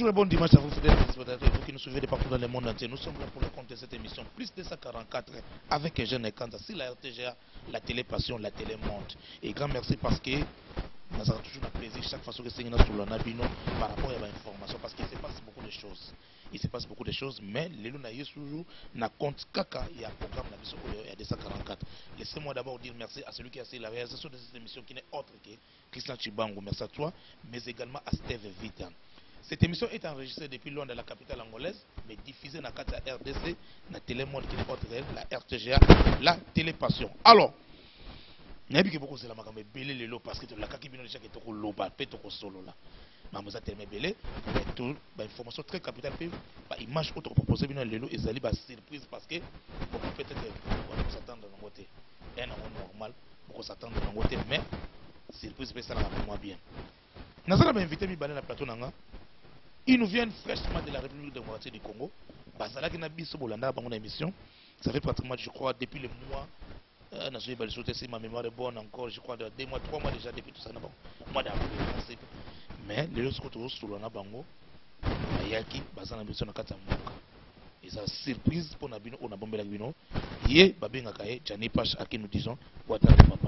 Bonjour et bon dimanche à vous, fidèles téléspectateurs, vous qui nous suivez de partout dans le monde entier. Nous sommes là pour le compte de cette émission, plus de 144, avec un jeune Kanta, si la RTGA, la télé passion, la télé monde. Et grand merci parce que nous avons toujours un plaisir chaque fois que c'est sur le Nabino par rapport à l'information, parce qu'il se passe beaucoup de choses. Il se passe beaucoup de choses, mais les loups n'aillent toujours n'a compte caca, il y a un programme il y a 244. Laissez-moi d'abord dire merci à celui qui a essayé la réalisation de cette émission qui n'est autre que Christian Chibango. Merci à toi, mais également à Steve Vitan. Cette émission est enregistrée depuis loin de la capitale angolaise, mais diffusée dans la RDC, dans Télémonde qui est autre, la RTGA, la Télépassion. Alors, il y a beaucoup de gens qui belé le lot parce que la kaki bino déjà qui est loba, peut être solo là. Mais vous avez tellement belé, mais tout, information très capitale, image autre proposée bino le lot et zali surprise parce que beaucoup peut-être on s'attendre dans côté, un normal, beaucoup s'attendre dans côté, mais surprise peut ça pour moi bien. Nous avons invité mi balé na plateau nanga. Ils nous viennent fraîchement de la République démocratique du Congo. Basala qui n'a pas de Bolanda dans mon émission. Ça fait pratiquement, je crois, depuis le mois. Si ma mémoire est bonne encore, je crois, 2 mois, 3 mois déjà depuis tout ça. Mois d'avril. Mais les autres côtés, sur le Nabango, Ayaki, Basana Bisson na Katamuka. Et ça surprise pour Nabino, on a bombé la Bino. Yé, Babé Ngakaye, Jani Pache, à qui nous disons, Ouattara Papa.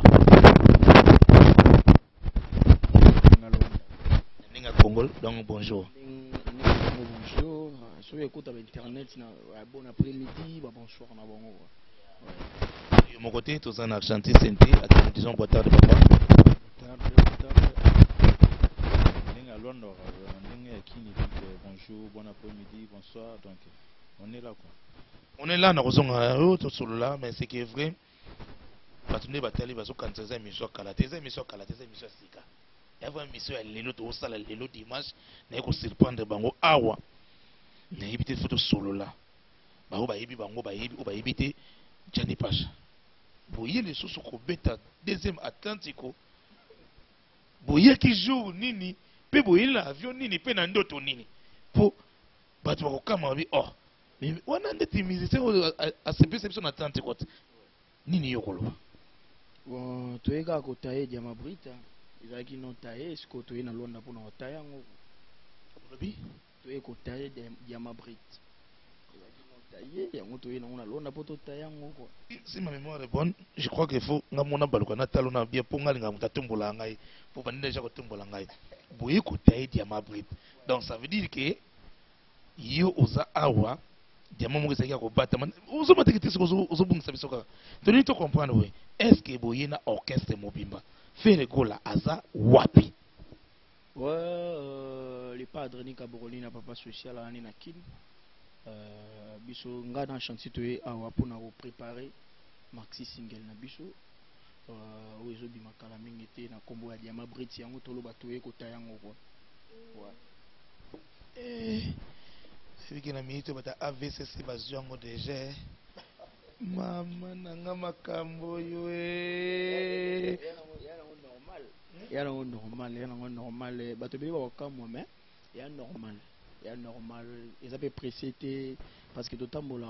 Congo, donc bonjour. Bonjour, si vous écoutez internet, bon après-midi, bonsoir. De mon côté, tous en Argentine, Santé, à qui nous disons Ouattara Papa. Bonjour, bon après-midi, bonsoir. Donc, on est là quoi. On est là, nous sommes là, mais c'est qui est vrai. Parce que nous avons des émissions Kala, des émissions Sika. Il y a une mission à l'élo de Osala, l'élo dimanche, nous avons surprendre Bango Awa. Nous avons évité photo solo là. Bango Baïbi, Bango Baïbi, ou Baïbi, Jani Pacha. Vous voyez les choses au bêta, deuxième Atlantico. Vous voyez qui joue Nini, puis vous voyez l'avion Nini, puis Nandoto Nini. Pour battre au Kamari, oh. Mais on a des musiciens à ce perception Atlantico. Nini Yokolo. Bon, tu es à côté de ma brite. Il a qui n'ont taillé, est-ce que tu es dans l'onde pour nous tailler? Tu es à côté de ma brite. Si ma mémoire est bonne, je crois qu'il faut que mon abalokana talona bien pour nga mutatumbola ngai pour venir déjà kotumbola ngai. Boye kotaye diama brite. Donc ça veut dire que yo oza awa diama mo kesaki ko bata man ozo matekiti ozo bungisa bisoka. Tu dois te comprendre oui. Est-ce que boye na orchestre mobimba faire gola aza wapi? Ouais, les padres ni kaboroli na papa social ani na kin. Biso nga dans chantier toé awa pour na préparer maxi single na biso ozo bima kala mingi te na kombo ya diama briti yango tolo batoye kota yango quoi. C'est que na minute bata AVCC bazwango déjà mama nanga makambo yo ya normal bato beli ba kamwa mais ya normal. C'est normal, ils avaient précédé parce que d'autant que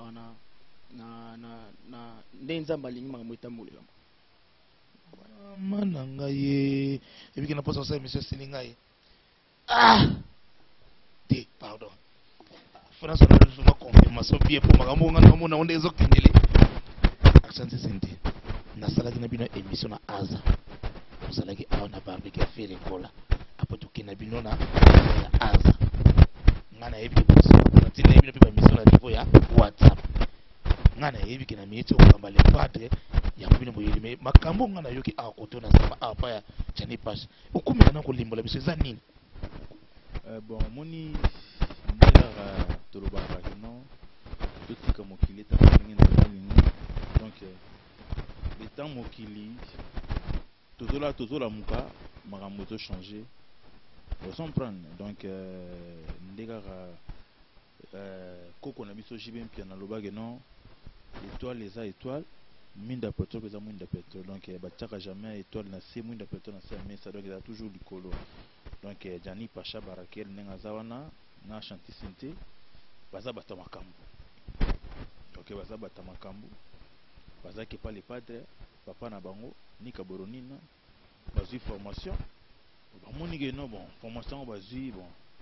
ah pardon France a confirmation bien pour ma on est Accent Santé na sala qui na bino émission na Aza sala qui a na barbecue fait les cola après tout qui na bino na Aza ngana yebi na tina yebi na pipa mission na niveau ya WhatsApp ngana yebi kina mieto kamba le padre ya mbino boyeli me makambo ngana yoki a koto na sama apa ya Jani Pache okumela na kolimbola biso za nini bon moni ndela toloba ka non tout comme mokili ta ngi na nini donc le temps mokili tozola muka makambo to changer sans prendre donc ndekaka koko na biso jibem pia na lobage non étoile les a étoile minda pétrole les a minda pétrole donc batiaka jamais étoile na se minda pétrole na se mais ça doit être toujours du colo donc Jani Pacha Barakel nenga zawana na chanti santé baza bata makambo donc baza bata makambo baza ke pas les padres papa na bango ni kaboronina bazui formation bamoni que non bon formation bazui bon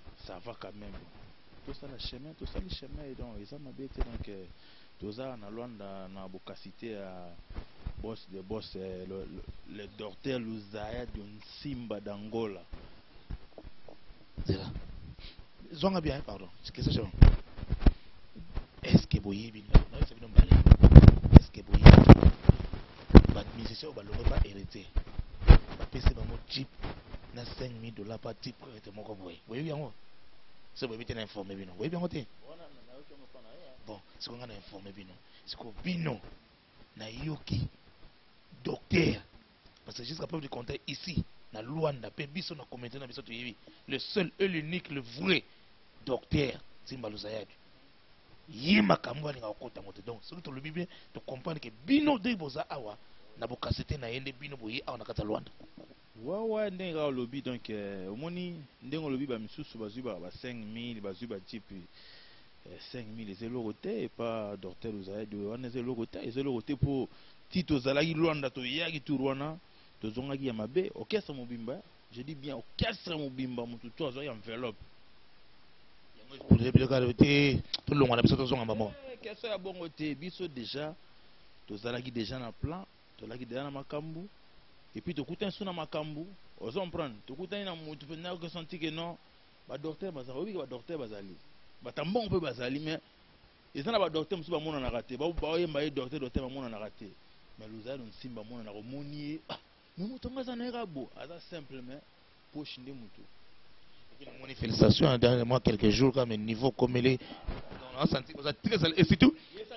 ça va quand même. Tout ça, le chemin, et donc, ils ont m'habité, donc, tout ça, on a loin dans la cité à boss, le docteur Luzaya de Simba d'Angola. C'est là. Zonga bien, pardon. Qu'est-ce que c'est? Est-ce que vous avez est-ce que vous avez les musiciens ne pas hérité? C'est un type na $5,000 par type arrêté mon convoi. Vous voyez bien? C'est vous bien informé bien. Vous voyez bien? Bon, c'est qu'on a informé bien. C'est qu'on bino na yoki docteur. Parce que jusqu'à preuve du contraire ici, na Luanda, Pébiso na commenté na biso tuyebi, le seul et l'unique, le vrai docteur Simba Luzaya. Yema kamwa linga okota mote. Donc, ce que tu le bien, tu comprends que bino de boza awa na bokasete na yende bino boye awa na kata Luanda. Ouais, ndenga au lobby, donc, au moni, ndenga au lobby, bah, misusu, bazuba, 5,000, bazuba, type, 5,000, c'est le côté, et pas docteur Luzaya, on est le côté, et c'est le côté pour Tito Zalagi Luanda, to Yagi, to Rwanda, to Zongagi Yamabe, orchestre Mobimba, je dis bien, orchestre Mobimba, mon tout, toi, enveloppe. Pour les billes, tout le monde a besoin de son maman. Qu'est-ce que c'est bon côté, biso déjà, to Zalagi déjà dans plan, to Lagi déjà dans Makambu. Et puis, tu écoutes un son dans ma cambo, on s'en prend. Tu écoutes un son, tu peux sentir que non, le docteur Bazali, oui, le docteur Bazali. On peut Bazali, mais ils ont un docteur qui a raté. Il y a un docteur qui a raté. Mais nous avons un simba qui a raté. Mais nous avons un simplement pour chinder moutou. Félicitations, dernièrement quelques jours, quand même, niveau comme il est. On a senti que vous êtes très. Et c'est tout.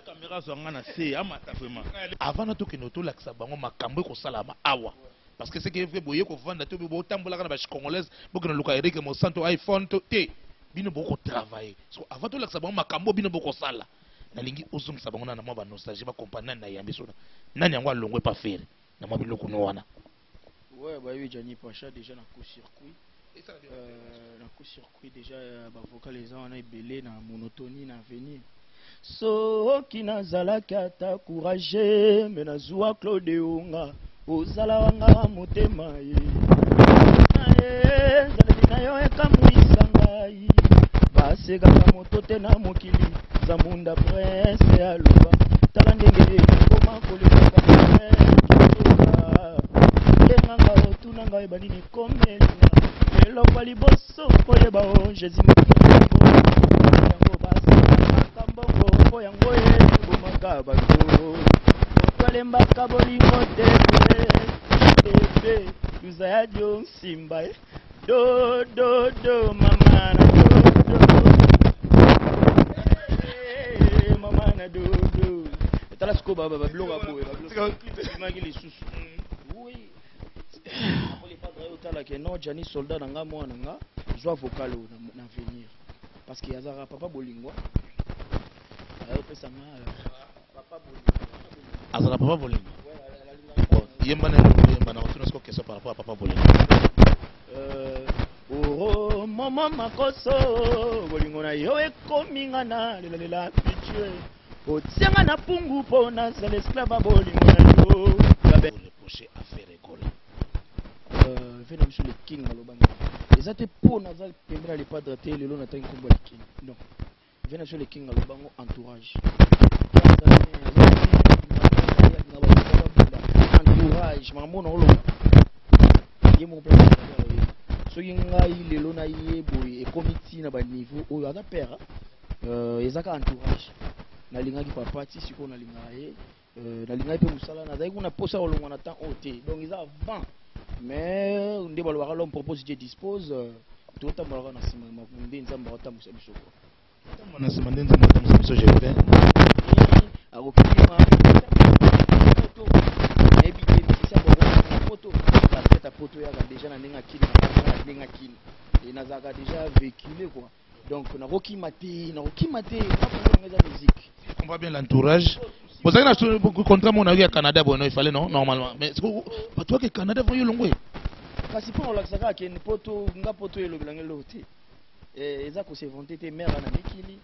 Avant de tout que nous tout l'accabons ma cambo ko salama awa parce que c'est que vous voyez qu'on vend tout beau tambola kana bash congolaise beaucoup na luka Eric Monsanto iPhone to te bino beaucoup travailler so avant tout l'accabons ma cambo bino beaucoup sala na lingi ozum sabon na mwa ba nostalgie ba compagnie na yambi so nani yango alongwe pas faire na mwa biloko no wana ouais bah oui Johnny Pacha déjà na court-circuit na court-circuit déjà ba vocal les gens on a belé na monotonie na venir. Soki nazalaki ata courage me nazwa Claude Unga ozala wanga motema ye zaleli na yo ekamwisa ngai basekaka moto te na mokili Zamunda prince aloba tala ndenge ekoma kolekaka enganga otuna ngai banini komelinga eloko ya liboso koyeba o jésus mokili yango basaka mbongo mpo yango ebomaka bato otwalembaka bolingo te bebe Luzaya dio nsimba do mama na do mama na do etala siko babiloko boye babiloko lisusu oui les padres otala ke non Jani soldat na nga mwana nga zwa vocal na venir parce que yazara papa bolingwa papa azala papa bolingwa yemba na yemba na otuna siko question par rapport à papa bolingwa oro mama makoso bolingo na yo ekominga na lela futur otianga na pungu po na zala esclave bolingo na yo reprocher affaire école vena biso le king alobanga eza te po naza pembeni le padre te lelo natangi kombo le king non vena biso le king alobango entourage entourage mamona oloba ye mo plan soki ngai lelo na ye boye ekomi ntina baniveau oyo aza père ezaka entourage nalingaki papa ti sikoyo nalingaka ye nalingaki mpe mosala nazali kuna posa kolongwa na temps oyo te donc eza avant mais nde balobaka l'homme propose Dieu dispose totambolaka na nsima nde nzambe akotambusa biso kwa na nsima nde nzambe akotambusa biso Gervin akokima poto nayebi te bisisa bongo poto baseta poto yaka déjà na ndenge akili na ndenge akili e nazalaka déjà véhiculé quoi donc nakokima te napongo eza musique on va bien l'entourage. Vous avez un contrat mon avis à Canada, bon, il fallait non normalement. Mais toi que Canada va y longue. Kasi pour on l'accès que poto nga poto elo bilangelo te. Eza ko se vanter te mère na mikili.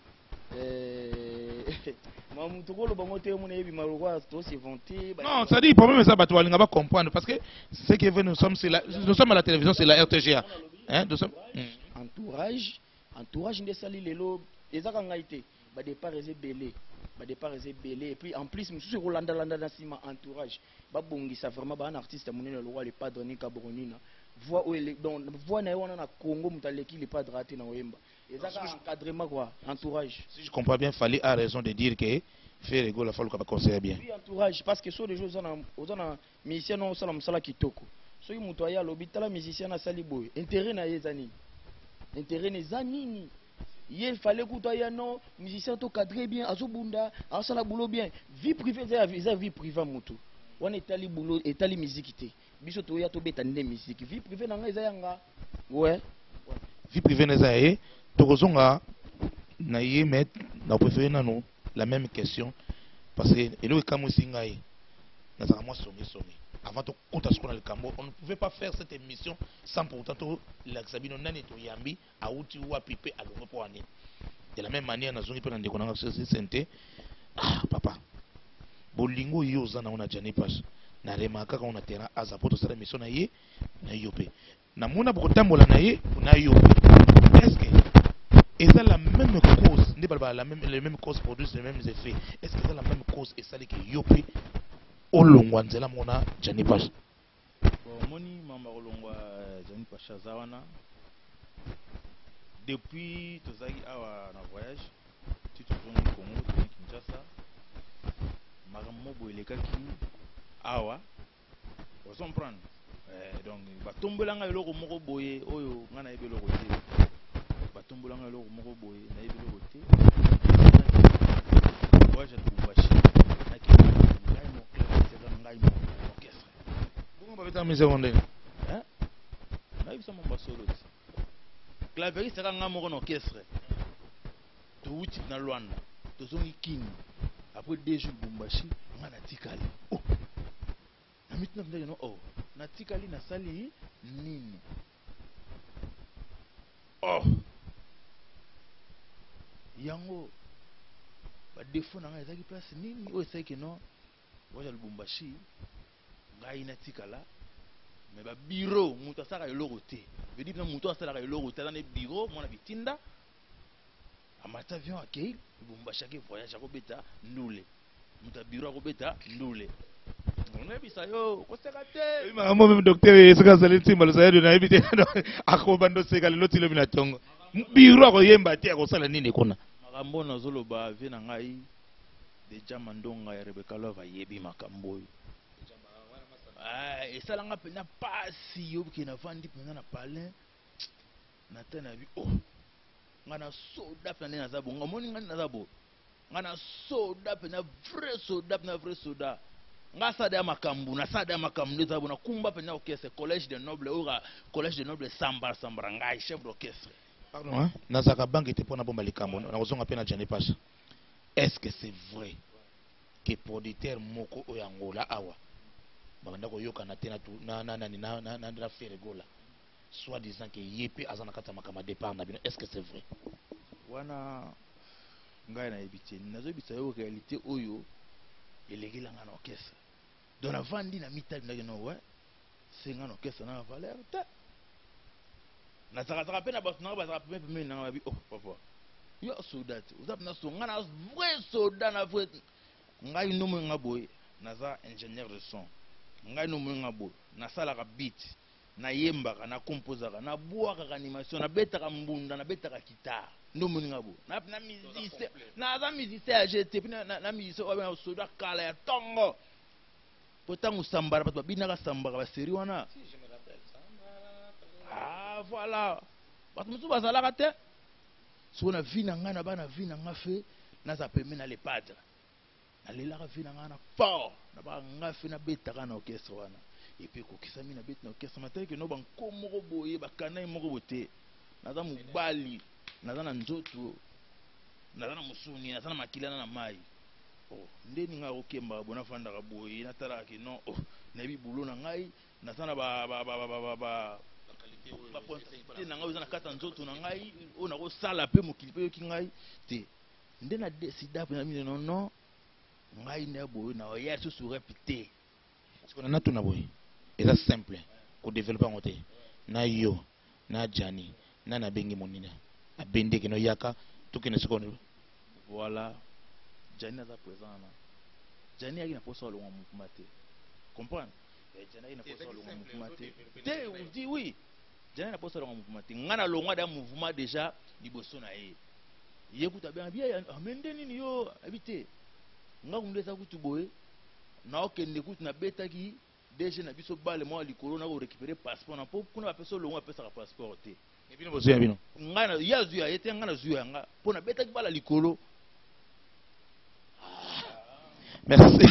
Mamu to ko lo bango te mon ebi maloko to se vanter. Non, ça dit problème ça bato walinga ba comprendre parce que c'est que nous sommes à la télévision, c'est la RTGA. Hein, nous sommes entourage entourage de sali lelo ezaka ngaite ba départ belé et puis en plus monsieur Rolanda landa na sima entourage ba bongisa vraiment ba un artiste monene le roi le padre ni Kabronina voix donc voix na wana na Congo mutaleki le padre ate na Wemba ezaka encadrement quoi entourage. Si je comprends bien, Fali a raison de dire que faire ego la fallu conseiller bien. Oui, entourage parce que sur les jeux aux musicien non sala musala kitoko so yi muto ya l'hôpital musicien na sali boy intérêt na yezani intérêt ne zanini. Il fallait que non musicien to cadré bien azobunda asala boulot bien vie privée za vie privée mutu on etali boulot etali musique té biso to ya to beta ndé musique vie privée na nga yanga ouais vie privée na za e to kozonga na ye met na préféré nano la même question parce que elo kamo singai na za moi sommet avant de compter ce qu'on a le Cambo, on ne pouvait pas faire cette émission sans pour autant l'examiner nani to yambi a outi ou a pipé à l'eau pour année. De la même manière, nous avons pris un santé. Ah papa, bolingo yo zana on a jani pas. Na remaka quand on a terrain à zapoto cette émission na ye na yopé. Na mona pour tambola na ye na yopé. Est-ce que est la même cause, n'est pas la même les mêmes causes produisent les mêmes effets. Est-ce que c'est la même cause et ça dit que yopé olongwa nzela mona Jani Pasha moni mama olongwa Jani Pasha zawana depuis tozaki awa na voyage tu tozongi Congo tozongi Kinshasa makambo boelekaki awa on comprendre donc batombelanga eloko moko boye oyo nga na yebeloko te batombolanga eloko moko boye na yebeloko te voyage à Lubumbashi clavier c'est quand on orchestre to wuti na Luanda to zongi king après 2 jours Lubumbashi nga na tikali oh na mitna ndenge no oh na tikali na sali nini oh yango ba défaut na nga ezaki place nini o esaki no waja Lubumbashi ngai na tikala mais ba bureau muto asaka eloko te veut dire muto asala eloko te na bureau mona bitinda amata avion akei Lubumbashi ke voyage akobeta ndule muto bureau akobeta ndule on a bisa yo ko seka te makambo même docteur esaka sali ntimba lo sayado na ebite akobando seka le lotilo bina tongo bureau akoyemba te akosala nini kona makambo na zoloba vie na ngai deja mandonga ya Rebecca Love yebi makambo oyo esalanga pena pasi yobuki na vandi pena na palin na tana bi oh ngana soda pena na zabo ngamoni ngani na zabo ngana soda pena vrai soda nga sada ya makambu na sada ya makambu zabo na kumba pena orchestre collège de noble ora collège de noble sambara ngai chef d'orchestre pardon hein na zaka banque te pona bomba likambo na kozonga pena Jani Pasha. Est-ce que c'est vrai que producteur moko oyangola awa babanda ko yoka na tena tu na faire gola soit disant que yepe azana kata makama départ na bino, est-ce que c'est vrai wana ngai na ebiti nazo bitsa yo réalité oyo elegela na orchestre donc na vandi na mitali na no ouais c'est ngana orchestre na valeur ta na zaka pe na bato na bazaka pe pe na babi oh papa yo soldat uzap na so ngana vrai soldat na vrai ngai no mo ngaboy naza ingénieur de son ngai no mo ngabo na sala ka beat na yembaka na composaka na boaka ka animation na betaka mbunda na betaka guitare no mo ngabo na musicien na za musicien ya GT na musicien wa soldat kala ya tongo potangu sambara bato babinaka sambara ba série wana ah voilà bato musu bazalaka te so na vie na nga na bana vie na nga fe na za peme na le padre na lelaka vie na nga na fort na ba nga fe na betaka na orchestre wana et puis kokisami na bet na orchestre matali ke no ba nkomoko boye ba kanai moko bote na za mubali na za na nzoto na za na musuni na za na makilana na mai oh ndeni nga okemba bona fanda ka boye na tala ke no oh na bi bulo na ngai na za na ba te na ngai uzana kata nzoto na ngai ona ko sala pe mokili pe yoki ngai te nde na décida pe na mine non ngai ne boye na ya susu répéter parce que na tuna boye eza simple ko développer ngote na yo na Jani na bengi monina abende kino yaka tukine seconde. Voilà. Jani aza présent là. Jani a posa le mouvement. Comprendre? Jani a posa le mouvement. On dit oui. Jani a posa le mouvement. Ngana longwa da mouvement déjà liboso na ye. Yekuta bien bien amende nini yo habité. Nga kundeza kutu boye. Na okende kutu na betaki déjà na biso bale moi likolo na ko récupérer passeport na po kuna ba peso longwa pesa ka passeport te. Et puis nous bino. Ngana ya zuya yete ngana zuya nga pona betaki bala likolo. Merci.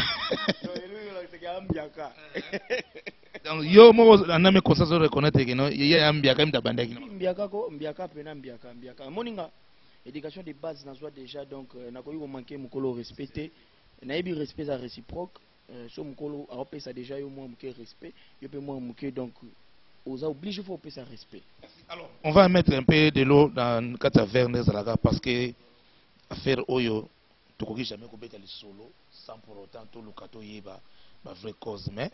Donc yo mo na me conseil de reconnaître que non il y a ambiaka mtabandaki no. Mbiaka pena mbiaka. Moninga éducation de base na soi déjà donc na ko yo manquer mukolo respecter. Na yebi respect à réciproque. So mukolo a opesa déjà yo moi muke respect, yo pe moi muke donc aux obligé faut opesa respect. Alors, on va mettre un peu de l'eau dans kata vernes zalaka parce que affaire oyo tokoki jamais ko beta le solo sans pour autant tout le kato yeba ba vraie cause mais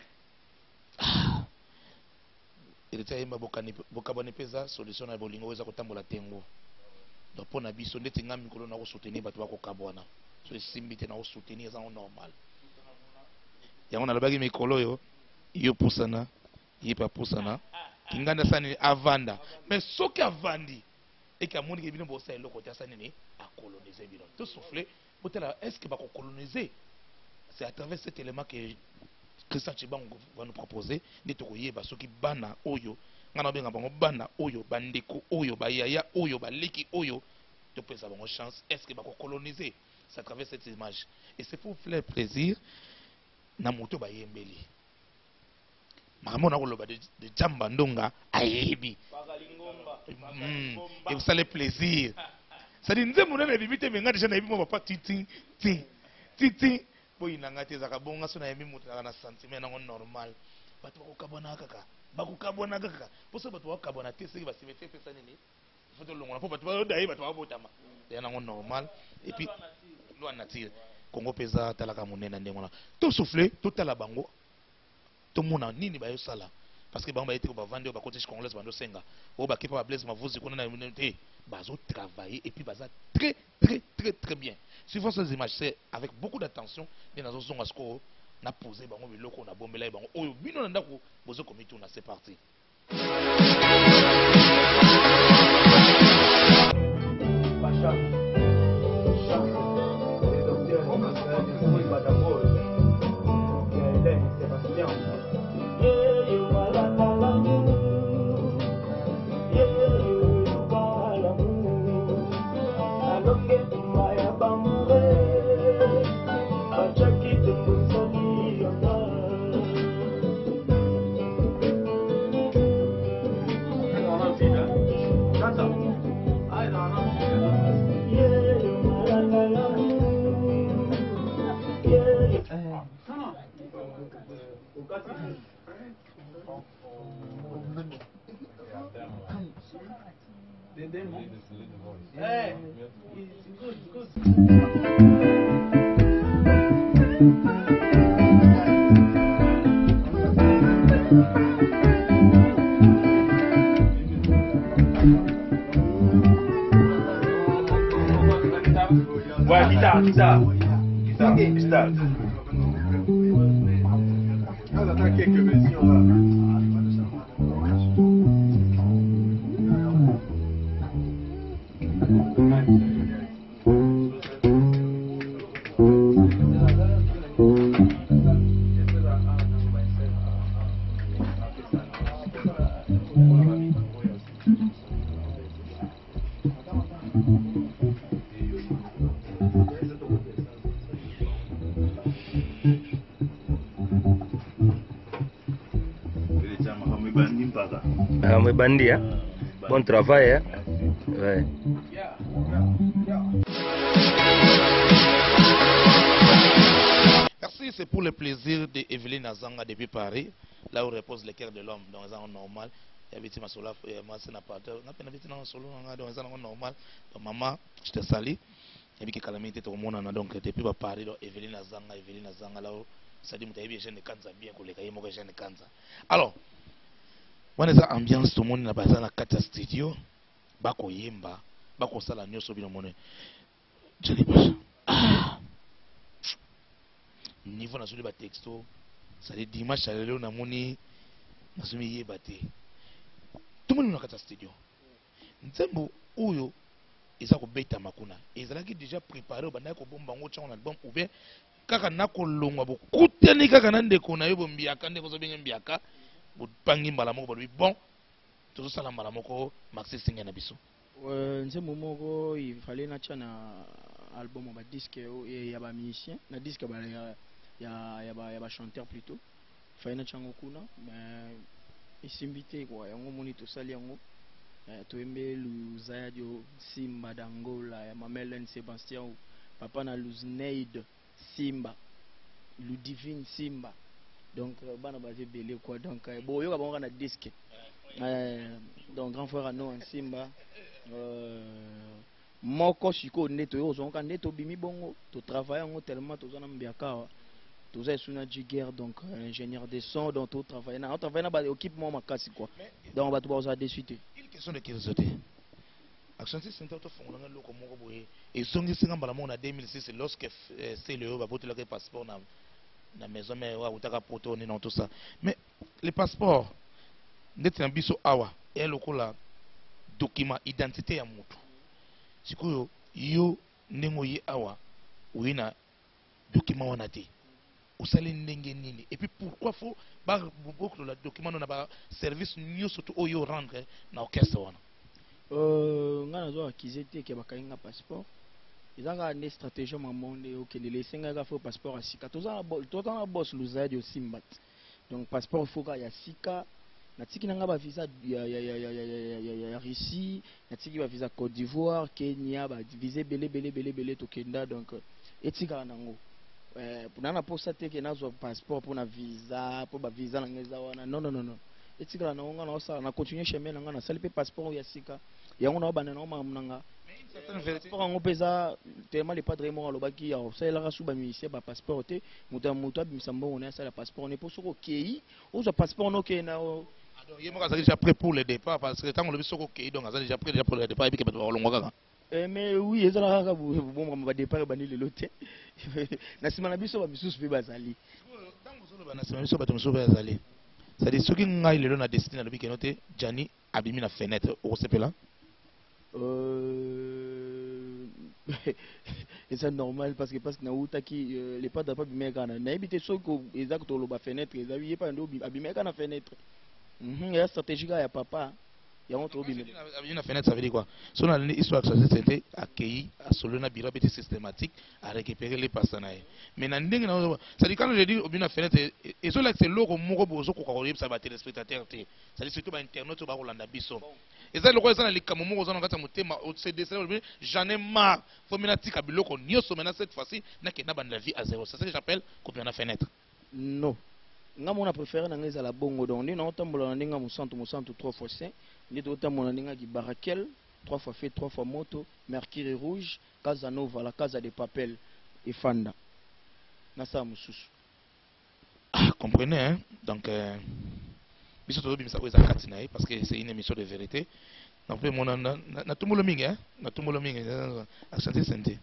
il était yeba bokabone pesa solution na bolingo eza kotambola tengo donc pona biso ndeti ngami mikolo na ko soutenir bato ba ko kabwana so simbite na ko soutenir ça normal yango na lobaki mikolo yo pusana yepa pusana kinganda sani avanda mais soki avandi et que amoni ke bino bosa eloko tia sani ni a coloniser bino tout souffler est-ce que va coloniser? C'est à travers cet élément que Christian Chibango va nous proposer. Soki bana oyo, ngana benga bango bana oyo, bandeko oyo, bayaya oyo, baliki oyo, de peut avoir une chance. Est-ce que va coloniser? C'est à travers cette image. Et c'est pour faire plaisir. Na moto ba yembeli. Maman na koloba de jambandonga ayebi. Et vous allez plaisir. Ça dit nze mona na bibite menga déjà na bimo papa titi boy nanga te zaka bonga so na yemi mutu na sentiment na normal bato bakokabona kaka poso bato bakabona te seki basime te pesa nini faut longa po bato baodai bato babotama ya na normal et puis loi nature Congo pesa talaka monena ndengona to souffler to tala bango to mona nini ba yo sala parce que bango ba été ba vendre ba côté congolais bando senga o ba kipa ba blaze mavuzi kuna na te bazo travailler et puis baza très bien. Suivant ces images, c'est avec beaucoup d'attention, mais dans un score, on a posé bango biloko na bombela bango. Oh, bino na ndako bozo komito na c'est parti. Ouais, guitare. On attend quelques versions là. Bandi, hein? Bon travail, hein? Ouais. Merci, c'est pour le plaisir d'Evelyne Azanga depuis Paris, là où repose le cœur de l'homme, dans un endroit normal. Il y avait ma solo, ma scène à partir, on a peine dans un solo, dans un endroit normal. Donc, maman, je te salue. Il y a des calamités tout le monde, donc depuis Paris, donc Evelyne Azanga, là où ça dit que tu as jeune de Kanza bien, que les cahiers jeune de Kanza. Alors, on a ambiance tout le monde na baza na kata studio bako yemba bakosala nyonso bino mone Johnny Pasha niveau na soli ba texto ça les dimanche lelo na moni na somi yeba te tout le monde na kata studio nzembo oyo eza ko beta makuna ezalaki déjà préparé banda ko bomba ngo tshanga na album ou bien kaka na ko longwa bo kutani kaka na ndeko na yo bombiaka ndeko zo benga mbiaka bo pangi mbala moko bo bon tout ça la mbala moko Maxi Singa na biso nzembo moko il fallait na tshana album ba disque ya ba musicien na disque ba ya ba chanteur plutôt fallait na tshanga kuna mais isimbité quoi yango moni to sali yango toembe luzaya dio Simba d'Angola ya Mamelen Sébastien papa na Luzneid Simba Ludivine Simba donc bana basé belé quoi donc bon yo ka na disque donc grand frère no Simba moko siko neto yo zonka neto bimi bongo to travailler en tellement to zona mbiaka to za suna Jiguer donc ingénieur de son donc to travailler na équipement makasi quoi donc ba to ba de suite une question de curiosité action center to fongolanga loko moko boye ezongi singa mbala mona 2006 lorsque c'est le ba botelaka passeport na maison mais wa utaka poto ni non tout ça mais les passeports ndeti na biso awa et lokola document identité ya mutu sikoyo yo nengo ye awa uina document wana te usali ndenge nini et puis pourquoi faut ba beaucoup la document na ba service nyo surtout oyo rendre na orchestre wana ngana zo akizete ke bakainga passeport izanga ne stratégie mamonde okende lesenga ka fo passeport asika toza na boss luzadi osimbat donc passeport foka ya sika natiki nanga ba visa ya Russie natiki ba visa Côte d'Ivoire Kenya ba visa belé tokenda donc etika nango pour posa te ke nazo passeport pour na visa pour ba visa na ngeza wana non etika na nga na osala na continuer chemin na nga na salipe passeport ya sika yango na bana na mamnanga pour en pesa tellement les padres mo alobaki ya ça la rasu ba ministère ba passeport te mutu abimisamba on a ça la passeport on est pour soko kei ozo passeport no ke na donc il est déjà prêt pour le départ parce que tant on le soko kei donc ça déjà prêt pour le départ et puis que ba longo kaka mais oui ezala kaka bon ba départ ba ni le lote na sima na biso ba bisusu pe bazali tango solo ba na sima biso ba to ba bazali ça dit soki ngai lelo na destiny na lobi ke note Jani abimi na fenêtre au sepela et c'est normal parce que na utaki les pas d'apa bimeka na ebité soko exacto lo ba fenêtre ezabi yepa ndo abimeka na fenêtre ya stratégie ya papa ya on to bimeka abimi na fenêtre ça veut dire quoi so na histoire que ça c'était accueilli à solo na bira bité systématique à récupérer les personnes mais na ndenge na ça dit quand je dis abimi na fenêtre et so là c'est loko moko bozo ko ko yebisa ba téléspectateurs te ça dit surtout ba internaute ba rolanda biso et ça le quoi ça na likambo moko zana kata motema au CD j'en ai marre faut mena tika biloko nyoso mena cette fois-ci na ke na banda vie à zéro c'est ça que j'appelle couper na fenêtre non nga mona préféré na ngeza la bongo donc ni na otambola na ndinga musantu 3x5 ni to otambola na ndinga ki barakel 3 fois fait 3 fois moto Mercury rouge Casanova la casa de papel et Fanda na sa mususu comprenez hein donc biso to bimisa ko ezakati na parce que c'est une émission de vérité donc pe mona na tumolo mingi hein na tumolo mingi à santé santé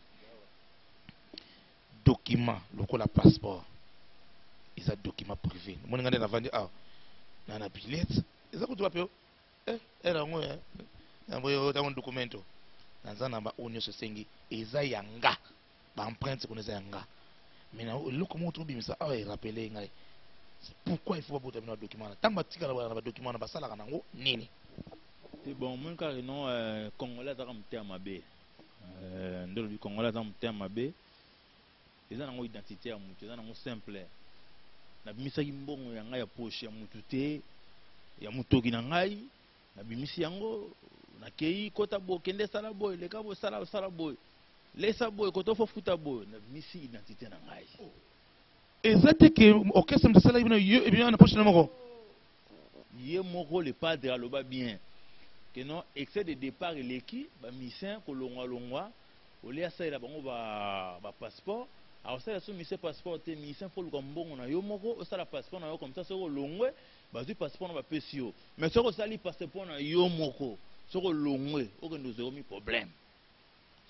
document lokola passeport isa document privé mona ngane na vandi na billet isa ko to apeo era ngo na boyo ta mon documento nanza na ba onyo so sengi isa yanga ba empreinte ko neza yanga mais na loko mo to bimisa rappeler ngai pourquoi il faut pas un document tant que tu as un document na sala kanango nini c'est bon moi car non congolais za mtema be ndolo du congolais za mtema be eza nango identité ya mutu eza nango simple na bimisa kimbongo ya ngai ya poche ya mutu te ya mutoki na ngai na bimisi yango na kei kota bo kende sala boy le kabo sala boy lesa boy koto fo futa boy na bimisi identité na ngai exacte que orchestre de sala ibino yo bien na poche na moko ye moko le padre aloba bien que non excès de départ eleki ba musicien ko longwa ole asala bango ba passeport alors ça so musicien passeport te musicien faut le mbongo na yo moko osala passeport na yo comme ça soko longwe bazui passeport na ba pesio mais soko sali passeport na yo moko soko longwe okendo zero mi problème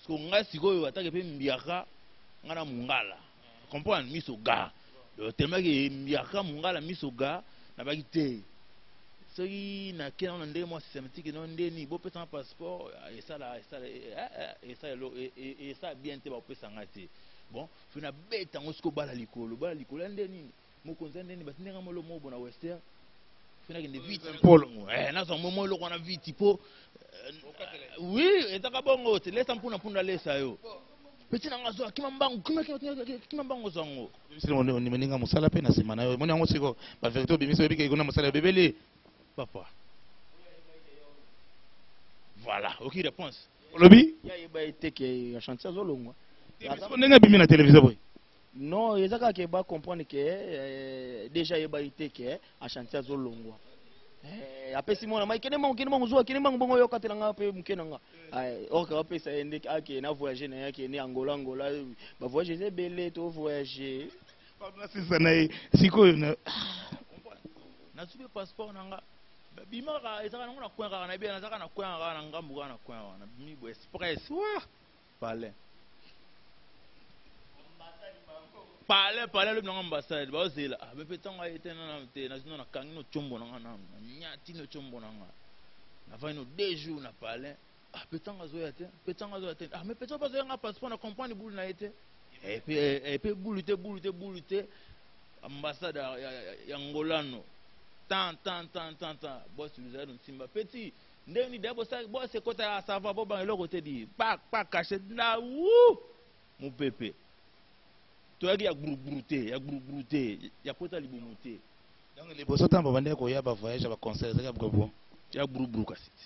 parce que nga sikoyo atake pe mbiaka ngana mungala comprendre miso ga tellement que mbiaka mungala miso ga na baki te soki na kena na ndenge mwa systématique no ndeni bo pesa passeport et ça bien te ba pesa ngate bon fina beta ngosiko bala likolo ndeni mokonza ndeni batinga molo mo bona western fina kende vite polo na so mo lo kona vite po oui etaka bongo te lesa mpuna lesa yo petit na ngazo kimambango zango sino ni meninga musala pe na sima na yo moni yango siko ba vérité bimiso biki kuna musala bebele papa voilà ok réponse lobi ya yeba iteke ya chantier zolongwa ndenge bimi na télévision boy non ezaka ke ba comprendre que déjà yeba iteke a chantier zolongwa apesi mona mai kene mangu zuwa kene mangu bongo yoka telanga pe mukena nga oka pesa ende ake na voyager na yake ni Angola ba voyager bele to voyager na sisa na siko na subi passeport nanga bimaka ezaka nango na kwanga na bien ezaka na kwanga na ngambu na kwanga na mibo express wa Parle le nom ambassade ba ozela be petanga etena na te na zino na kangi no chombo na na nyati no chombo na na va no 2 jours na parle petanga zo ya te mais petanga pas zo nga passeport na comprendre boule na été et puis boulute ambassade ya Ngolano tant boss nous a simba petit ndeni dabo sa boss kota ça va bo ba eloko te di pas caché na wu mon pépé toyaki ya groupe ya kota libumu te donc les bosso tambo bande ko ya ba voyage ba concert ya bgobo ya groupe kasiti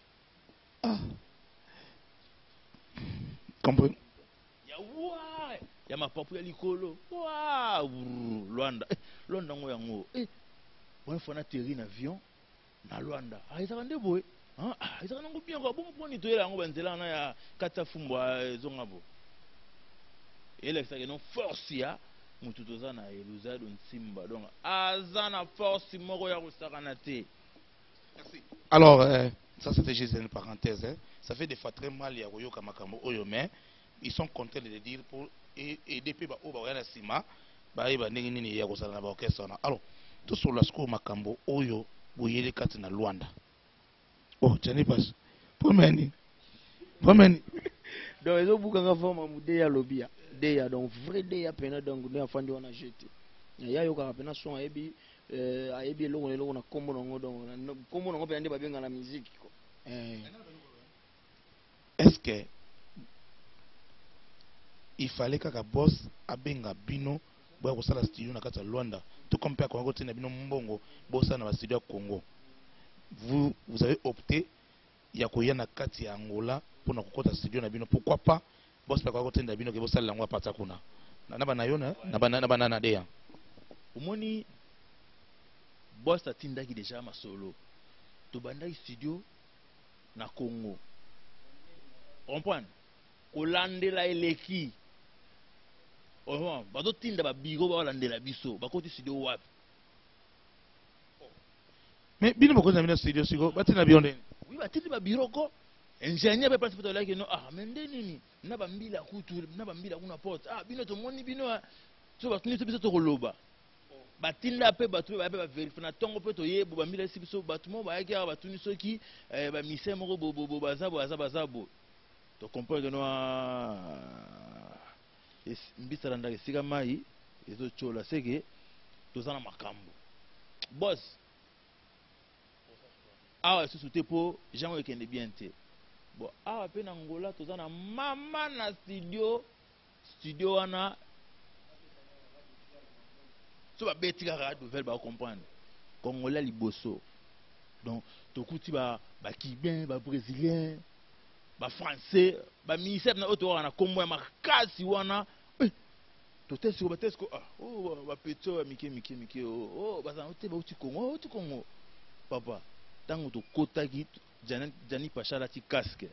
comprendre ya wa ya mapapu ya likolo wa Luanda ngo yango on fona terri na avion na Luanda ezaka ndebo ezaka nango bien ko bon poni to yango banzela na ya kata fumbwa zongabo ele que non force ya mutu toza na Eluzado Nsimba donc azana force moko ya kusakana te. Alors ça c'était juste une parenthèse ça fait des fois très mal ya koyoka makambo oyo mais ils sont contents de le dire pour aider pe ba oba yana sima ba iba ndenge nini ya kosala na ba orchestre na alors tout sur la score makambo oyo boyele kati na Luanda tani pas pomeni donc ezo bukanga forme mude ya lobia deya donc vrai deya pena donc ne afandi wana jeté ya yoka pena son ayebi eloko na kombo nango donc kombo nango pena nde babenga na musique ko est-ce que il fallait que boss abenga bino boya kosala studio na kati ya Luanda tout comme pe Congo tina bino mbongo bossa na studio ya Congo vous avez opté ya koya na kati ya Angola pour na kokota studio na bino pourquoi pas boss pa ko tenda bino ke bosala ngwa pata kuna na bana yona na bana na deya omoni boss atindaki déjà masolo to bandaki studio na Congo comprendre kolandela eleki bazo tinda ba bigo ba landela biso bakoti studio wapi mais bino bako na bino studio siko batina bionde oui batindi ba biro ko ingénieur be principe to like no mende nini na ba mbila kutu na ba mbila kuna porte bino to moni bino so batuni biso to koloba batinda pe batu ba verify na tongo pe to yebo ba mbila si biso batu mo ba yaki batuni soki ba mise moko bobo bazabo to comprendre no mbisala ndake sika mai ezo chola seke tozana makambo boss awa susu te po jango ekende bien te bon awa pe na Angola tozana mama na studio wana so ba betika nouvelle ba comprendre Congolais liboso donc tokuti ba Cubain ba Brésilien ba Français ba ministère na auto wana kombo ya makasi wana to tesko ba peto mike bazana te ba uti Congo papa tango to kotaki Jani Pachala ti casque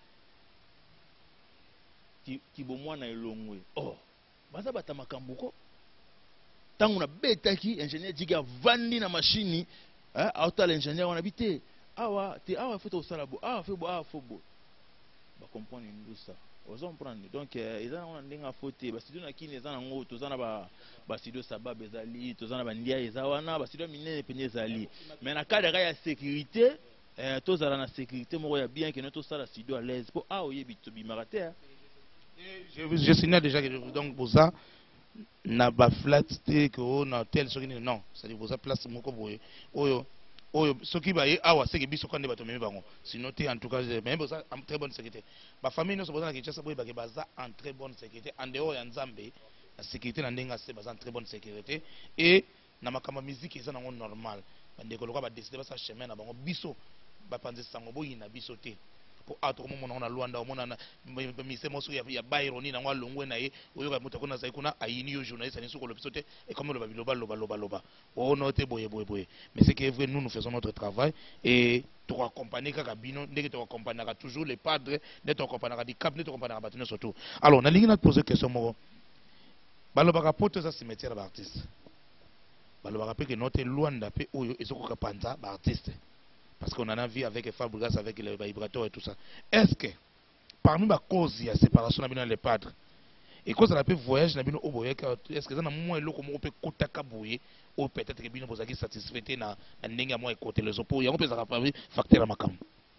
ti bomwa na elongwe baza bata makambo ko tango na betaki ingénieur diga vandi na machine auto l'ingénieur wana bité awa foto osala bo awa fe bo ba comprendre ndusa Vous comprenez? Donc, ils ont un faute. Basido na kini ezana ngo tozana ba basido sabab ezali, tozana ba ndia ezawana, basido minene penye ezali. Mais na cadre ya sécurité, tozala na sécurité moko ya bien que notre sala sido à l'aise pour oyebi to bimaraté. Je signale déjà que donc pour ça na ba flat que on a tel non, c'est-à-dire vous a place moko boye. Oyo ce qui va y avoir c'est que biso quand bato meme bango sinon en tout cas même ça en très bonne sécurité ba famille nous supposons que Kinshasa boye ba baza en très bonne sécurité en dehors ya Nzambe la sécurité na ndenga c'est baza en très bonne sécurité et na makama musique eza nango normal bande ko ba décider ba sa chemin na bango biso ba panze sango boyi na biso te pour autre moment on a Luanda on a mise mosu ya Bayroni na ngwa longwe na ye oyoka muta kona sai kuna ayini yo journaliste ani suko lopisote et comme le loba on note boye mais c'est que vrai nous faisons notre travail et tu accompagner kaka bino ndeke tu accompagner toujours les padres de tu accompagner di cap de tu accompagner batino surtout alors na lingi na poser question moko baloba ka poto za cimetière ba artiste baloba ka pe que note Luanda pe oyo ezoko ka panza ba artiste. Parce qu'on en a vu avec Fabregas, avec les vibrateurs et tout ça. Est-ce que, parmi les causes, il y a séparation dans les padres, et cause de la voyage, est-ce que ça n'a moins l'eau comme on peut côté kaboué, ou peut-être que bien vous avez satisfait dans un n'enga moins côté les opos, il y a un peu de facteur à ma cam.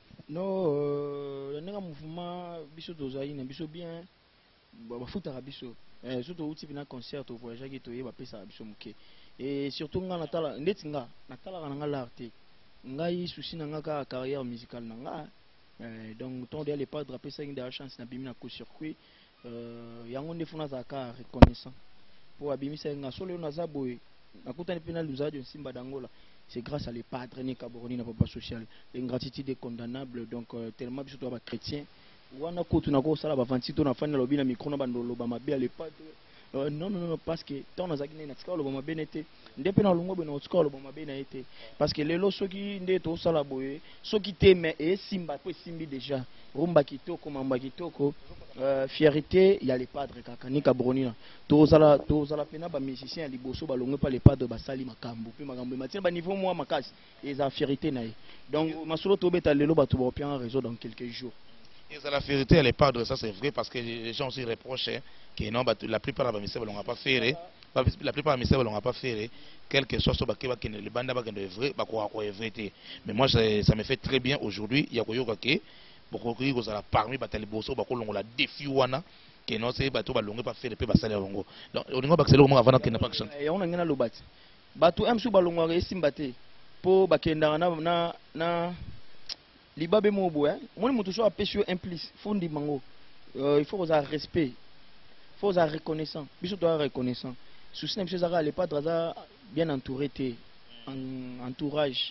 Non, le n'enga mouvement, biso dozaï, n'a biso bien, bah fout à biso. Surtout au type d'un concert au voyage qui toye, bah pesa à biso mouké. Et surtout nga natala, netinga, natala nga l'arte. Ngai souci na nga carrière musicale na nga donc ton les padres après ça une des chances na bimi na co circuit yango ndefuna za ka reconnaissant pour abimi ça nga solo na za boy nakutani pena luzadio simba dangola c'est grâce à les padres ni Caboroni na papa social l'ingratitude est condamnable donc tellement biso to ba chrétien wana ko tuna ko sala ba 28 to na fana lobi na micro na bandolo ba mabe les padres non parce que tant na zakine na tsika lo ba benete ndepe na longo be na tsika lo ba be na été parce que lelo soki nde to sala boye soki teme et simba po simbi déjà rumba kitoko mamba kitoko fierté il y a les padres kaka ni Cabroni to sala pena ba musicien liboso ba longo pa les padres ba sali makambo pe makambo matin ba niveau moi makasi et za fierté na donc masolo to beta lelo ba to ba opérer un réseau dans quelques jours. Et ça, la vérité, elle est pas de ça, c'est vrai, parce que les gens aussi reprochent que non, la plupart des messieurs ne l'ont pas fait. La plupart des messieurs ne l'ont pas fait. Quelque chose sur les bandes de vrai, mais moi, ça me fait très bien aujourd'hui. Il y a beaucoup de parmi les bosso, la défi wana, que non, c'est bateau balongé pas fait, les basales longo. Donc, on a accéléré au moins avant qu'il n'a pas que ça. Et on a gagné le bat. Bateau M sous balongo et simbate pour bakenda na libabe mobo hein moi je toujours apprécié implice fondi mango il faut avoir respect il faut avoir reconnaissant biso doit reconnaissant souci na biso zaka les pas bien entouré entourage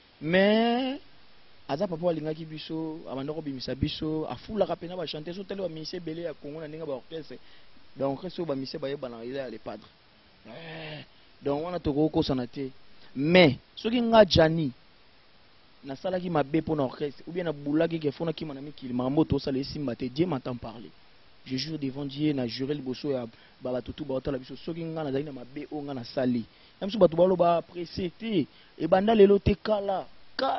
mais aza papa alingaki biso abandako bimisa biso afulaka pena ba chanter so tele ba ministère belé ya Congo na ndinga ba orchestre donc resto ba ministère ba yeba na ila les padres donc on a toko ko sanate mais soki nga jani na sala qui m'a bé pour l'orchestre ou bien na boulaki qui fona qui m'a mis qui m'a moto ça les simbate Dieu m'entend parler je jure devant Dieu na juré le bosso ya baba tutu ba otala biso soki nga na zali na mabe o nga na sali même so batu balo ba apprécier te e banda lelo te kala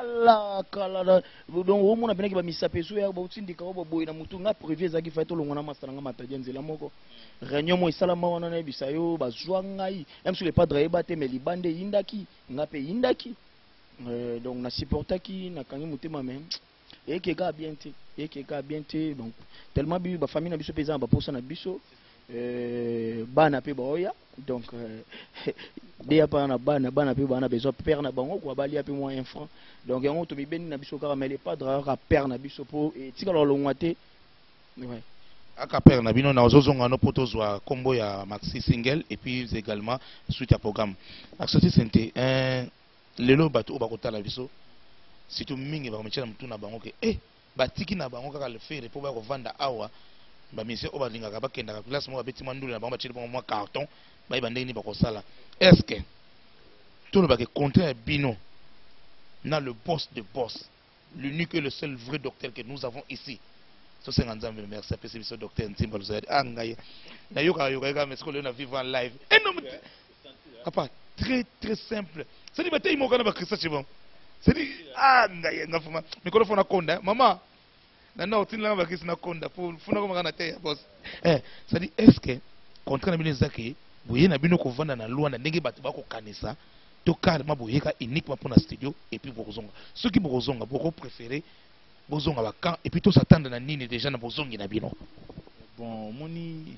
donc au mona benaki ba misapeso ya ba utindika ba boy na mutu nga prévu za ki fa to longona masala nga matadi nzela moko réunion mo isalama wana na bisayo ba zwa ngai même sur les padres e bate mais libande indaki nga pe indaki donc na supportaki na kangi mutema même et que gars bien te donc tellement bi ba famille na biso pesa ba posa na biso bana pe boya donc dia pa na bana pe bana besoin père na bango ko bali pe moins enfant donc yango to bibeni na biso ka mais les pas de père na biso po et tika lo ngwate ouais aka père na bino na ozozonga no poto zwa combo ya maxi single et puis également suite à programme accessi santé lelo bato o bakotala biso surtout mingi ba kometela mtu na bango ke batiki na bango kaka le faire po ba ko vanda awa ba mise o balingaka bakenda ka place mo babeti mandule na bango ba tsheli bango mo carton ba ibande ni ba ko sala est-ce que tout le baké contrat bino na le boss de boss l'unique et le seul vrai docteur que nous avons ici so c'est nganzambe merci à PC docteur Ntimba Luzadi angaye na yoka mais ce que on a vivre en live non papa très simple c'est dit bataille mo kana ba Christa c'est bon c'est dit ngaye ngafuma mikolo fona konda maman Non, tu n'as pas na konda pour funa ko makana te boss. Ça dit est-ce que contrat na bineza ke boye na bino ko vanda na Luanda ndenge bato ba ko kanisa to carrément boye ka uniquement pour na studio et puis bokozonga. Ceux qui bokozonga boko préférer bozonga ba quand et puis tout s'attendre na nini déjà na bozongi na bino. Bon, moni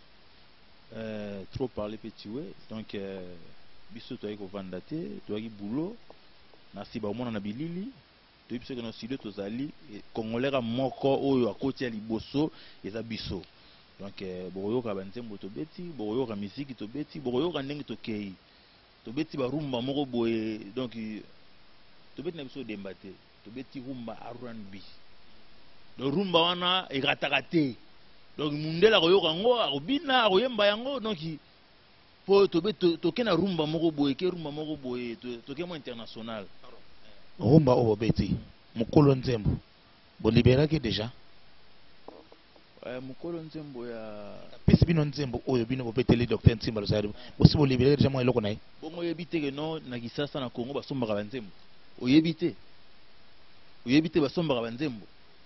trop parler petit ouais. Donc biso to ko vanda te, to ki boulot na siba o mona na bilili. To biso que na studio to zali congolais moko oyo akoti ya liboso eza biso. Donc boyoka banzembo to beti, boyoka musique to beti, boyoka ndenge to kei. To beti ba rumba moko boye donc to beti na biso demba te. To beti rumba R&B. Do rumba wana ekatakate. Donc mundela koyoka ngo akobina akoyemba yango donc po to beti to kena rumba moko boye ke rumba moko boye to ke mo international. Rumba o beti mukolo nzembo bo liberaki déjà mukolo nzembo ya pesi bino nzembo oyo bino bo beteli docteur Ntimba Lozari bosi bo liberaki déjà mo eloko naye bongo yebite ke no na Kisasa na Congo basombaka banzembo oyebite basombaka banzembo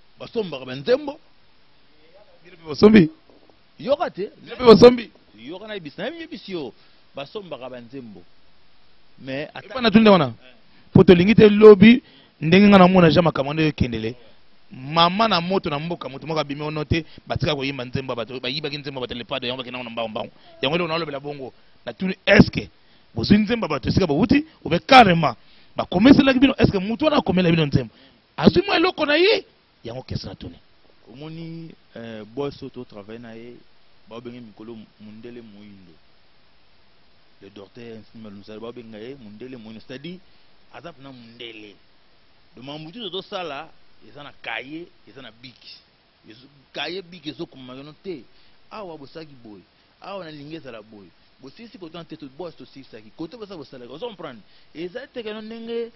bino bosombi yoka te bino bosombi yoka na ibisi na yebisi yo basombaka banzembo mais ata na tunde wana poto lingite lobby ndenge ngana mona jama kamande kendele mama na moto na mboka moto moka bimi onote batika ko yimba nzemba bato bayiba ki nzemba batele pado yango bakena na mbao yango le na lobela bongo na tuni eske bozu nzemba bato sika bawuti obe carrément ba komesela ki bino eske mutu na komela bino nzemba azui mo eloko na ye yango kesa na tuni omoni boso to travailler na ye ba bengi mikolo mundele moindo le docteur Ntimba Lozari ba benga ye mundele moindo c'est-à-dire azap na mundele de mambutu to sala ezana kaye ezana biki kaye biki ezokoma yono te awa bosaki boy awa na lingeza la boy bosisi ko tante to boss to sisaki kote bosa bosala ko comprendre eza te keno ndenge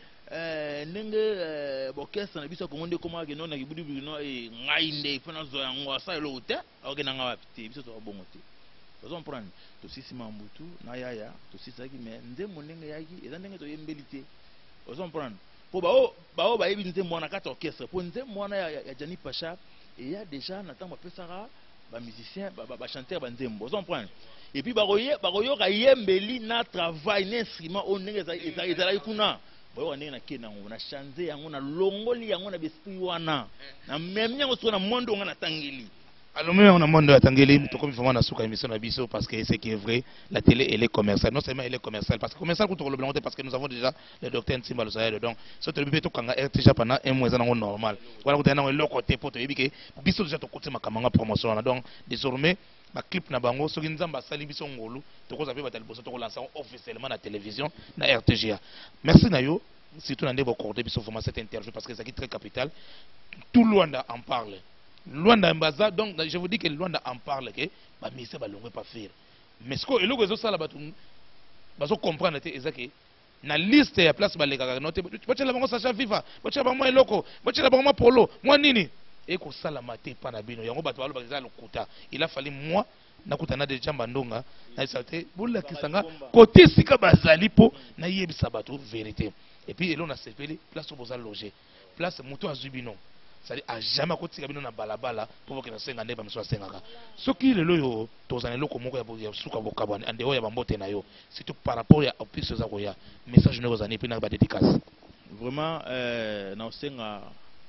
bokesa na biso ko ngonde koma ke nona kibudi budi no ngai nde fana zo yango asa elo te oke na ngawa te biso to bongo te ko comprendre to sisi mambutu na yaya to sisaki me nzembo ndenge yaki eza ndenge to yembeli te ko comprendre po bao ba yebi nzembo wana kata orchestre po nzembo wana ya Jani Pacha et ya déjà na tango pesaka ba musicien ba chanteur ba nzembo vous comprenez et puis ba koyoka yembeli na travail n'instrument on ndenge ezala ikuna boyo ndenge na kena ngo na chanter yango na longoli yango na besprit wana na même yango so na mondo nga na tangeli. Alors même on a monde atangeli to comme vraiment na suka émission na biso parce que c'est qui est vrai la télé elle est commerciale non seulement elle est commerciale parce que commerciale contre le blanc parce que nous avons déjà le docteur Ntimba Lozari donc ce te bébé to kanga RTG pendant un mois zango normal voilà ko tena le côté poto yebike biso déjà to côté makamanga promotion donc désormais ba clip na bango soki nzamba sali biso ngolu to ko zabe batali boso to ko lancer officiellement na télévision na RTGA merci na yo surtout na ndebo accorder biso vraiment cette interview parce que c'est très capital tout Luanda en parle. Luanda Mbaza, donc je vous dis que Luanda en parle que bah mais ça va l'on pas faire. Mais ce que le gozo ça là batu bazo comprendre te ezake na liste ya place ba leka note bocha la bango sacha FIFA bocha ba moi loko bocha la bango polo moi nini et ko sala mate pa na bino yango batu balo ba lokuta il a fallu moi nakuta na de jamba ndonga na salte boula kisanga côté sika bazali po na yebisa batu vérité et puis elona sepeli place boza loger place muto azubino c'est à jamais kotika bino na balabala pour que na senga ndeba miso sengaka soki lelo yo tozana loko moko ya suka bokabani andeo ya bambote na yo surtout par rapport ya option za koya message ne ozani pe na ba dédicace vraiment na osenga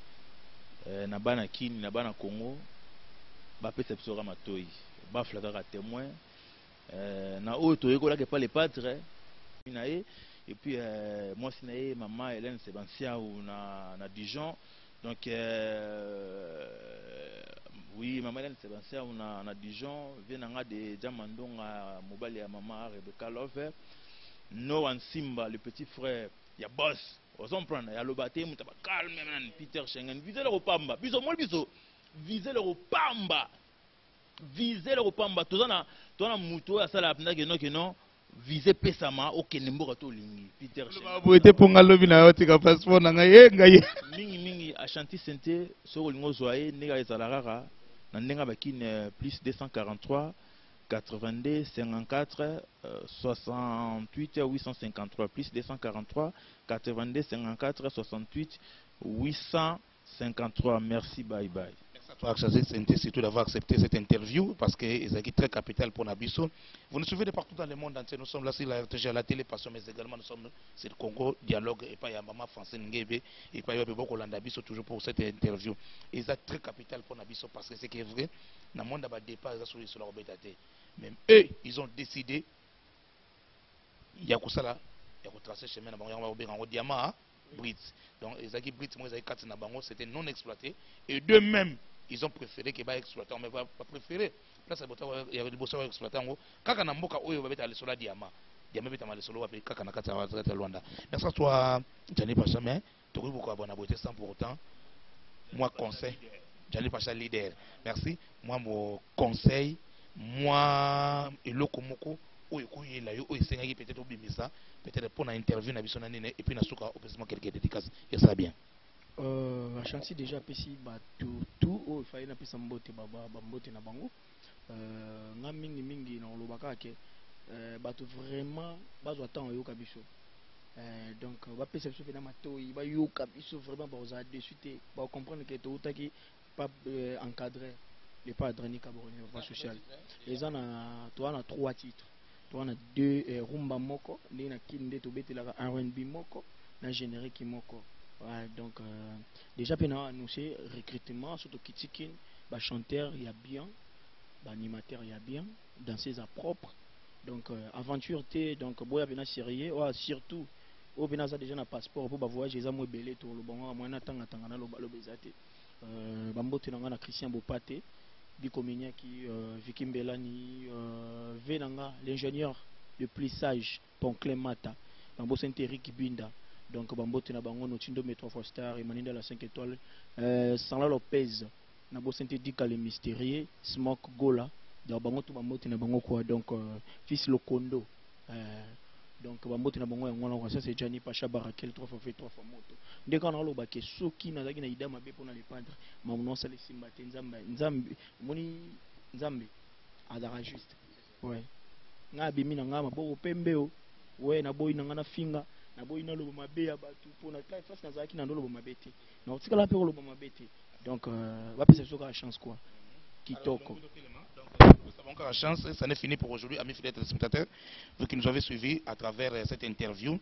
na bana kini na bana Congo ba pesa biso ka matoi ba flaka ka témoin na oyo toyekola ke pas les pâtres nae et puis moi sinae maman Hélène Sebansia ou na Dijon. Donc oui maman Hélène Sebansia ou na Dijon vient nga de Jamandonga mobile ya maman Rebecca Love no Ansimba le petit frère ya boss on prend ya lobate mutaba calme même Peter Schengen viser le pamba biso mo biso viser le pamba tozana muto ya sala apna que non viser pesama okende mboka to lingi Peter Schengen bo ete ponga lobi na yo tika passeport na ngai mingi Ashanti Sente soko lingo zoaye nega ezala rara na ndenga bakine plus 243 82 54 68 853 plus 243 82 54 68 853 53, merci, bye bye. Merci à toi, Axel Sente, surtout d'avoir accepté cette interview parce que c'est très capital pour Nabiso. Vous nous suivez de partout dans le monde entier. Nous sommes là sur la RTG, à la télé Passion, mais également nous sommes sur le Congo Dialogue et pas Yamama Français Ngebe et pas Yabebo Nabiso toujours pour cette interview. Et c'est très capital pour Nabiso parce que c'est qui est vrai. Dans le monde d'abord départ, ils sont sur leur bétaté. Même eux, ils ont décidé. Il y a que ça là, il y a tracé chemin dans diamant, Brits. Donc les Zaki Brits, moi les 4 Nabango, c'était non exploité. Et d'eux-mêmes, ils ont préféré qu'ils va exploiter, mais pas préféré. Là, il y avait des bosseurs exploités en haut. Quand on a un peu de aller sur la diamant, diamant est aller sur l'eau avec quand on a 4 Luanda. Merci à toi, Gianni Pacha, mais tu as beaucoup de beauté sans pour autant. Moi, conseil, Gianni Pacha leader. Merci. Moi, mon conseil, moi, et Lokomoko. Peut-être peut-être pour une interview et puis au quelques dédicaces et ça bien Chantier déjà pesi tout il fallait na pesa mbote mbote na bango nga mingi na lobaka ke bato vraiment bazwa temps yoka biso donc va pesa biso na matoi ba yoka biso vraiment ba oza dessus te ba comprendre que tout taki pas encadrer les padres ni Camerounais pas social les ans toi na 3 titres. On a 2 rumba moko, na kinde to betelaka R&B moko, na générique moko. Ouais, donc déjà on a annoncé recrutement surtout Kitikin, ba chanteur il y a bien, ba animateur il y a bien, danseurs à propre. Donc aventure té donc boya bena sérieux, ouais, surtout au bena ça déjà na passeport pour ba voyager za mo belé to lo bango moi na tanga na lo bezate. Ba mbote na Christian Bopate. Bikomenia qui Vicky Mbelani Venanga l'ingénieur le plus sage Poncle Mata Bambo Saint-Éric Binda donc Bambo Tina Bango Notindo Metro Star et Maninda la 5 étoiles Sanla Lopez Nabo Saint-Éric le mystérieux Smoke Gola donc Bango tout Bambo Tina Bango quoi donc fils Lokondo donc Bambo Tina Bango ngwana ça c'est Gianni Pacha Barakel 3 fois moto ndeka na loba ke soki na zaki na idama be pona les padres mamuno sale simba nzambe moni nzambe azara juste ouais nga bimi na nga maboko pembeo ouais na boy na nga na finga na boy na lobo mabe ya batu pona kai face na zaki na lobo mabete na otikala pe lobo mabete donc va pesa soka la chance quoi kitoko. Nous avons encore la chance, ça n'est fini pour aujourd'hui, amis fidèles téléspectateurs, vous qui nous avez suivis à travers cette interview.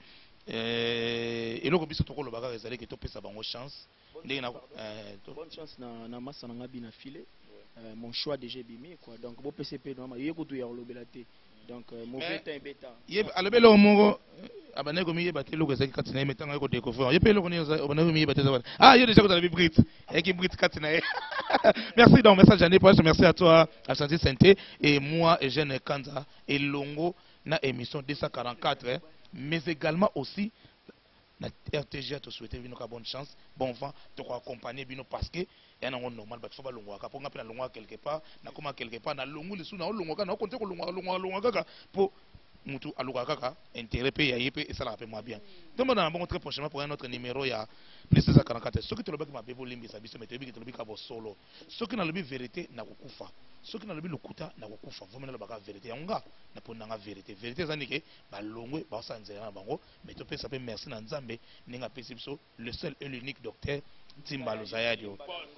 Et le Robiso Toko le bagarre est que tu peux savoir bonne chance. Bonne chance na massa na ngabi na filé. Mon choix déjà bimé quoi. Donc bon PCP non ma yeko to ya lobelate. Donc mauvais temps bêta. Yé alobelo mongo abane ko mi yé baté loko ezaki katina metanga ko découvrir. Yé pe loko ni abane ko mi yé baté ça. Ah yé déjà ko dans la Brit. Et qui Brit katina. Merci donc message Jeanne Pacha, merci à toi Chantier Sente et moi Eugène Kanza et Longo na émission 244 mais également aussi na RTG te souhaiter une bonne chance bon vent te accompagner bino parce que y a un normal il faut pas longo ka pour ngapela longo quelque part na koma quelque part na longo le sou na longo ka na compter ko longo kaka pour mutu aluka kaka intérêt pe ya yepé et ça la fait moi bien donc on a bon très prochainement pour un autre numéro ya plus 244 ce qui te le bec ma bebo limbi sa biso metebi ki te le bec abo solo ce qui na le vérité na kokufa ce qui na le lokuta na kokufa vous menez le baka vérité yanga na pona nga vérité zani ke ba longwe ba sanzera na bango mais to pe ça peut merci na nzambe ninga pesi biso le seul et l'unique docteur Timba Luzayadio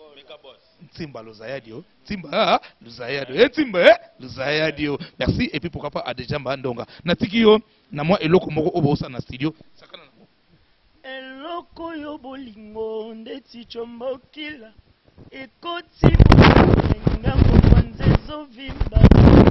Timba Luzayadio Timba Luzayadio Timba Luzayadio merci et puis pourquoi pas à déjà Mbandonga natiki yo na moi eloko moko obosa na studio sakana eloko yo bolingo ndeti chombokila ekoti ngambo kwanzezo vimba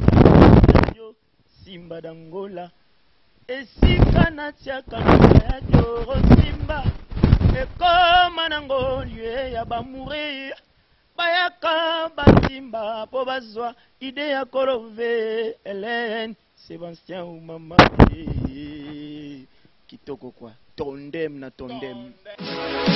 yo simba dangola esika natiaka ya doro simba ekoma nango lieu ya bamouri bayaka basimba po bazwa ide ya kolove Hélène Sébastien ou mama kitoko quoi tondem na tondem